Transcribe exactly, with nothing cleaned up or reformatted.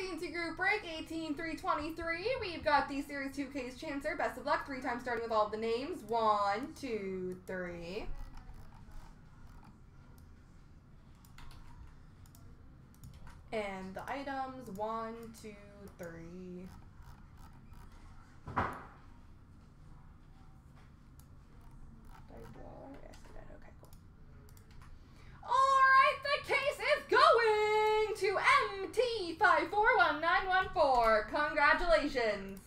C N C group break eighteen three twenty-three. We've got the Series two case Chancer. Best of luck. Three times starting with all of the names. One, two, three. And the items. One, two, three. Okay, cool. Alright, the case is going to M T five four one nine one four. Congratulations.